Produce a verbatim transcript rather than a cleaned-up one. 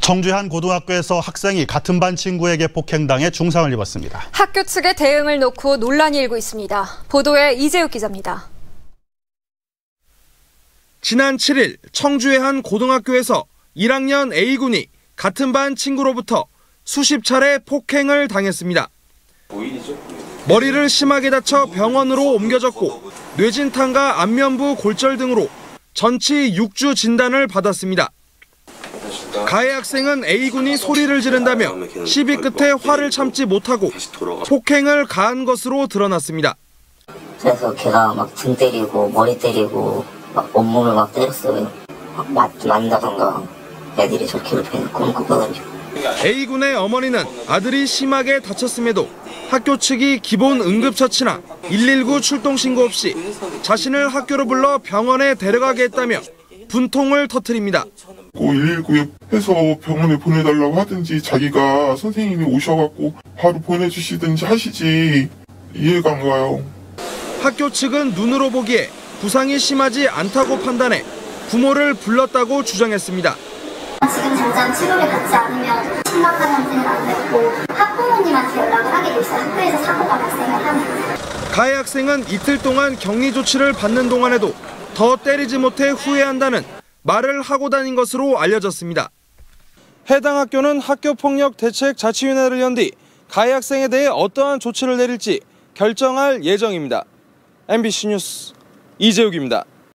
청주의 한 고등학교에서 학생이 같은 반 친구에게 폭행당해 중상을 입었습니다. 학교 측의 대응을 놓고 논란이 일고 있습니다. 보도에 이재욱 기자입니다. 지난 칠 일 청주의 한 고등학교에서 일 학년 A군이 같은 반 친구로부터 수십 차례 폭행을 당했습니다. 머리를 심하게 다쳐 병원으로 옮겨졌고 뇌진탕과 안면부 골절 등으로 전치 육 주 진단을 받았습니다. 가해 학생은 A군이 소리를 지른다며 시비 끝에 화를 참지 못하고 폭행을 가한 것으로 드러났습니다. 그래서 걔가 막 등 때리고 머리 때리고 막 온몸을 막 때렸어요. 막 맞, 만다던가 애들이 저 괴롭혀놓고 꼼꼼하거든요. A군의 어머니는 아들이 심하게 다쳤음에도 학교 측이 기본 응급처치나 일일구 출동 신고 없이 자신을 학교로 불러 병원에 데려가게 했다며 분통을 터뜨립니다. 일일구에 해서 병원에 보내달라고 하든지 자기가 선생님이 오셔갖고 바로 보내주시든지 하시지 이해가 안 가요. 학교 측은 눈으로 보기에 부상이 심하지 않다고 판단해 부모를 불렀다고 주장했습니다. 지금 당장 치료를 받지 않으면 심각한 형태는 안 되고 학부모님한테 연락을 하게 돼 있어요. 학교에서 사고가 발생을 하면. 가해 학생은 이틀 동안 격리 조치를 받는 동안에도 더 때리지 못해 후회한다는 말을 하고 다닌 것으로 알려졌습니다. 해당 학교는 학교폭력대책자치위원회를 연 뒤 가해 학생에 대해 어떠한 조치를 내릴지 결정할 예정입니다. 엠비씨 뉴스 이재욱입니다.